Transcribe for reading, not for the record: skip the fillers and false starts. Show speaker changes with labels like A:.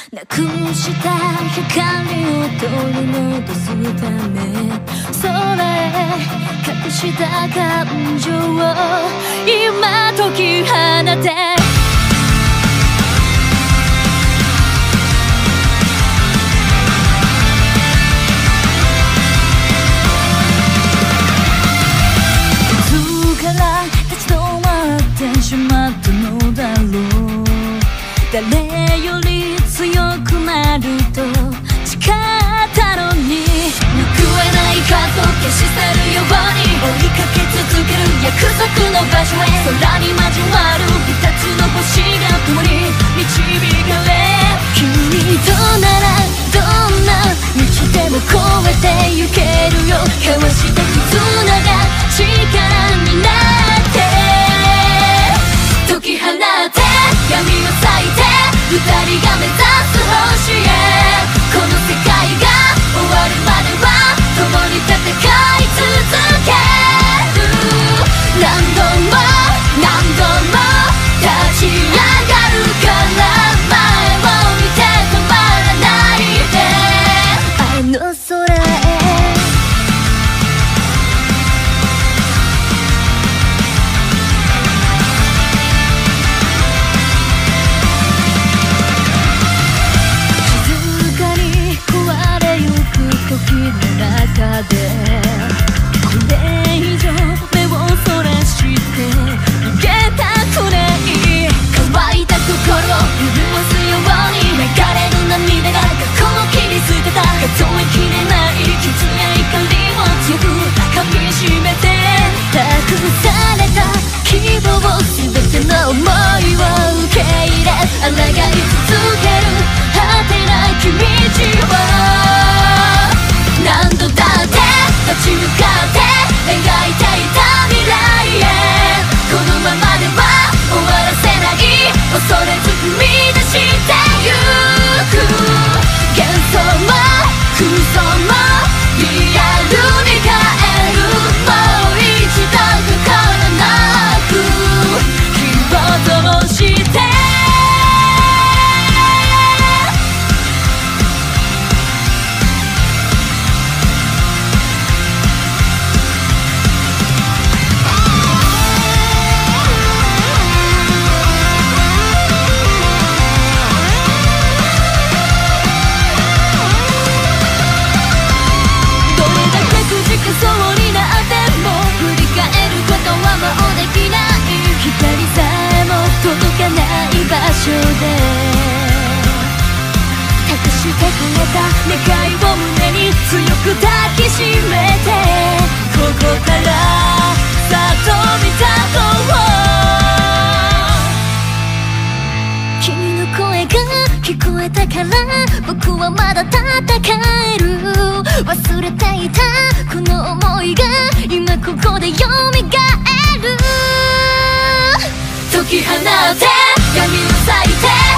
A: なくした光を取り戻すため空へ隠した感情を今解き放てしまったのだろう誰より強くなると誓ったのに報えないかと消し去るように追いかけ続ける約束の場所へ空に交わる二つの星が共に導かれ君とならどんな道でも越えてゆけるよ交わした絆が力になって解き放て闇を裂いて二人が目指す星へこの世界が終わるまでは共に戦い続ける何度も何度も立ち上がるから前を見て止まらないであの空へ時の中でこれ以上目をそらして逃げたくない乾いた心潤すように流れる涙が過去を切り捨てた数えきれない傷や怒りを強く噛みしめて託された希望全ての想いを受け入れ抗い続ける果てなき道を何度だって立ち向かって描いていた未来へこのままでは終わらせない恐れず踏み出してゆく幻想も空想もリアルに変えるもう一度心なく火を灯してそうになっても振り返ることはもうできない光さえも届かない場所で託してくれた願いを胸に強く抱きしめてここからさっと見たと君の声が聞こえたから僕はまだ戦える忘れていたこの想いが今ここで蘇る解き放て闇を裂いて